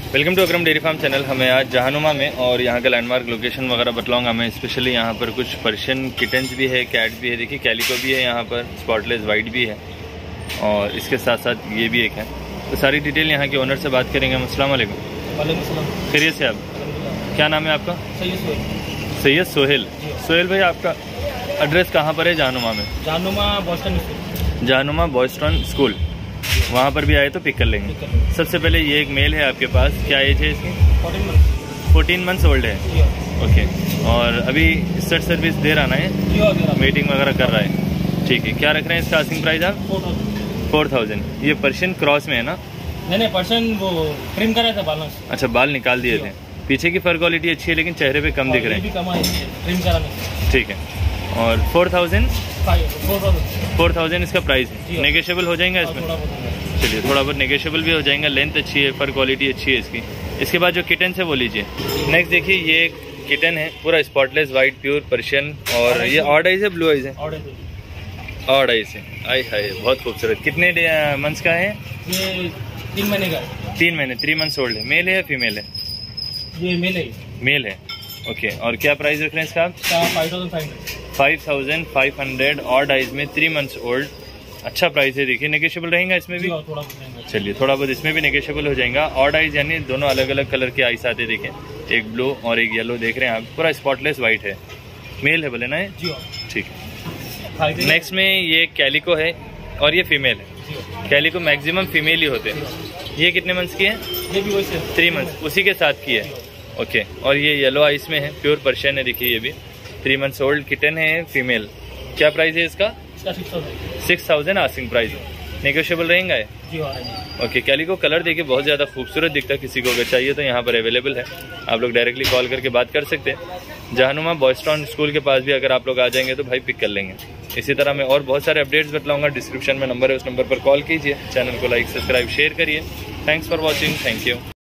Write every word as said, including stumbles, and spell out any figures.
Welcome to Akram dairy farm channel. हमें आज जहानुमा में और यहाँ का लैंडमार्क लोकेशन वगैरह बतलाऊंगा मैं। स्पेशली यहाँ पर कुछ पर्शियन किटन्स भी है, कैट भी है, देखिए कैलिको भी है, यहाँ पर स्पॉटलेस वाइट भी है और इसके साथ साथ ये भी एक है। तो सारी डिटेल यहाँ के ओनर से बात करेंगे। अस्सलाम वालेकुम। वालेकुम सलाम। खैरियत से आप? क्या नाम है आपका? सैयद सोहेल। सैयद सोहेल। सोहेल भाई, आपका एड्रेस कहाँ पर है जहानुमा में? Jahanuma Boston school. Jahanuma Boston school, वहाँ पर भी आए तो पिक कर लेंगे। सबसे पहले ये एक मेल है आपके पास, क्या एज है इसकी? फोर्टीन मंथ्स ओल्ड है। ओके, और अभी स्टार्ट सर्विस दे रहा ना है? मीटिंग वगैरह कर रहा है, ठीक है। क्या रख रहे हैं इसका आस्किंग प्राइस आप? Four thousand. ये पर्शियन क्रॉस में है ना? नहीं नहीं, पर्शियन वो ट्रिम करा था बाल। अच्छा, बाल निकाल दिए थे। पीछे की फर क्वालिटी अच्छी है लेकिन चेहरे पे कम दिख रहे हैं, ठीक है। और फोर थाउजेंड फोर थाउजेंड इसका प्राइस है। नेगोशिएबल हो जाएगा इसमें? चलिए, थोड़ा बहुत नेगोशिएबल भी हो जाएगा। लेंथ अच्छी है, फर क्वालिटी अच्छी है इसकी। इसके बाद जो किटन है वो लीजिए। नेक्स्ट देखिए, ये एक किटन है पूरा स्पॉटलेस वाइट प्योर पर्शियन, और ये ऑड आइज है ब्लू आइज है? ऑड आइज है। आई हाय, बहुत खूबसूरत। कितने मंथ्स का है ये? तीन महीने का। तीन महीने थ्री मंथ्स ओल्ड है। मेल है या फीमेल है? ये मेल है। मेल है, ओके। और क्या प्राइस रख रहे हैं इसका आप? Five thousand five hundred odd eyes में, थ्री मंथ्स ओल्ड। अच्छा प्राइस है। देखिए, नेगोशिएबल रहेगा इसमें भी? चलिए, थोड़ा बहुत इसमें भी नेगोशिएबल हो जाएगा। ऑड आइज यानी दोनों अलग अलग कलर के आइस आते, देखें, एक ब्लू और एक येलो देख रहे हैं आप। पूरा स्पॉटलेस वाइट है। मेल है बोले ना ये? ठीक है। नेक्स्ट में ये कैलिको है और ये फीमेल है। कैलिको मैक्सिमम फीमेल ही होते हैं। ये कितने मंथ्स की है? ये भी वैसे थ्री मंथ्स, उसी के साथ की है, ओके। और ये येलो आइस में है, प्योर पर्शियन है। देखिए, ये भी थ्री मंथ्स ओल्ड किटन है, फीमेल। क्या प्राइस है इसका? सिक्स थाउजेंड आस्किंग प्राइस है। नेगोशिएबल रहेगा है? ओके। कैलिको कलर देखिए बहुत ज़्यादा खूबसूरत दिखता है। किसी को अगर चाहिए तो यहाँ पर अवेलेबल है, आप लोग डायरेक्टली कॉल करके बात कर सकते हैं। जहानुमा बॉस्टन स्कूल के पास भी अगर आप लोग आ जाएंगे तो भाई पिक कर लेंगे। इसी तरह मैं और बहुत सारे अपडेट्स बतलाऊंगा। डिस्क्रिप्शन में नंबर है, उस नंबर पर कॉल कीजिए। चैनल को लाइक सब्सक्राइब शेयर करिए। Thanks for watching. Thank you.